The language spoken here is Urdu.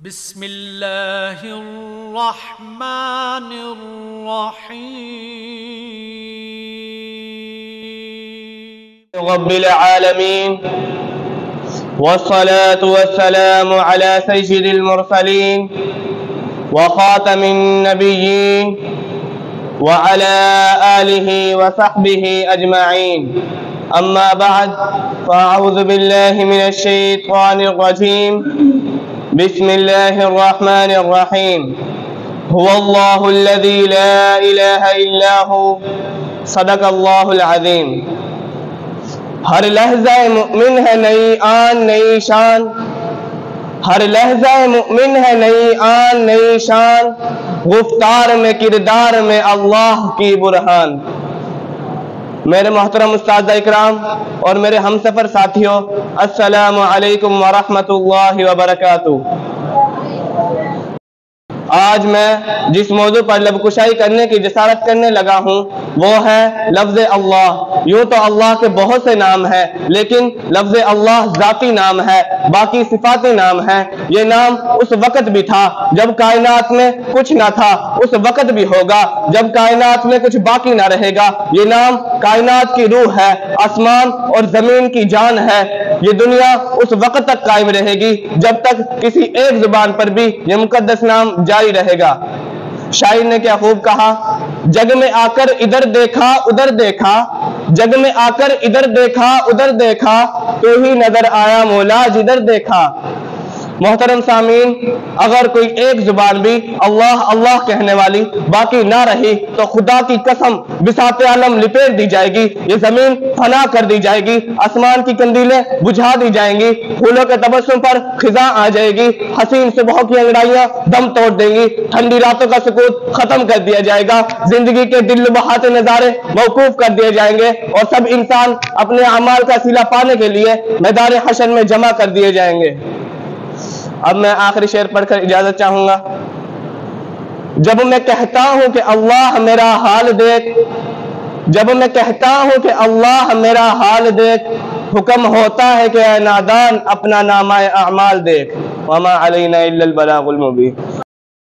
بسم الله الرحمن الرحيم رب العالمين، والصلاة والسلام على سيد المرسلين وخاتم النبيين وعلى آله وصحبه أجمعين. أما بعد، فأعوذ بالله من الشيطان الرجيم. بسم الله الرحمن الرحيم. هو الله الذي لا إله إلا هو، صدق اللہ العظیم. ہر لحظہ مؤمن ہے نئی آن نئی شان، ہر لحظہ مؤمن ہے نئی آن نئی شان، گفتار میں کردار میں اللہ کی برہان. میرے محترم استاد اکرام اور میرے ہمسفر ساتھیوں، السلام علیکم ورحمۃ اللہ وبرکاتہ. آج میں جس موضوع پر لب کشائی کرنے کی جسارت کرنے لگا ہوں وہ ہے لفظ اللہ. یوں تو اللہ کے بہت سے نام ہیں، لیکن لفظ اللہ ذاتی نام ہے، باقی صفاتی نام ہے. یہ نام اس وقت بھی تھا جب کائنات میں کچھ نہ تھا، اس وقت بھی ہوگا جب کائنات میں کچھ باقی نہ رہے گا. یہ نام کائنات کی روح ہے، آسمان اور زمین کی جان ہے. یہ دنیا اس وقت تک قائم رہے گی جب تک کسی ایک زبان پر بھی یہ مقدس نام جاری رہے گا. شاعر نے کیا خوب کہا، جگ میں آ کر ادھر دیکھا ادھر دیکھا، جگ میں آ کر ادھر دیکھا ادھر دیکھا، تو ہی نظر آیا مولا جدھر دیکھا. محترم سامعین، اگر کوئی ایک زبان بھی اللہ اللہ کہنے والی باقی نہ رہی تو خدا کی قسم بساط عالم لپیٹ دی جائے گی، یہ زمین فنا کر دی جائے گی، آسمان کی کندیلیں بجھا دی جائیں گی، پھولوں کے تبسم پر خزاں آ جائے گی، حسین صبحوں کی انگڑائیاں دم توڑ دیں گی، ٹھنڈی راتوں کا سکوت ختم کر دیا جائے گا، زندگی کے دل بہاتے نظارے موقوف کر دیے جائیں گے، اور سب انسان اپنے اعمال کا صلہ پانے کے لیے میدان حشر میں جمع کر دیے جائیں گے. اب میں آخری شعر پڑھ کر اجازت چاہوں گا. جب میں کہتا ہوں کہ اللہ میرا حال دیکھ، جب میں کہتا ہوں کہ اللہ میرا حال دیکھ، حکم ہوتا ہے کہ اے نادان اپنا نامہ اعمال دیکھ. وما علینا الا البلاغ المبین.